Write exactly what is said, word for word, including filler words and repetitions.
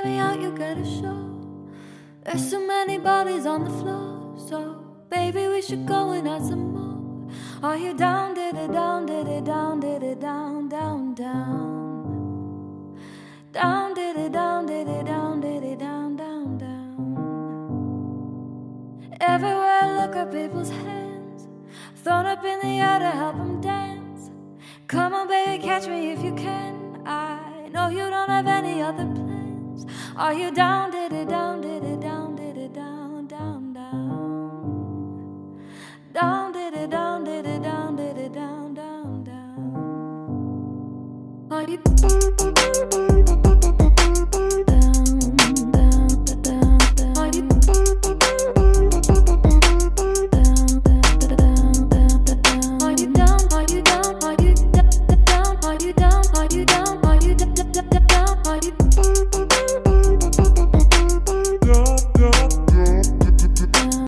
take me out, you get a show. There's so many bodies on the floor, so baby, we should go and add some more. Are you down, did it down, did it down, did it down, down, down? Down, did it down, did it down, did it down, down, down. Everywhere I look at people's hands, thrown up in the air to help them dance. Come on, baby, catch me if you can. I know you don't have any other plans. Are you down, did it down, did it down?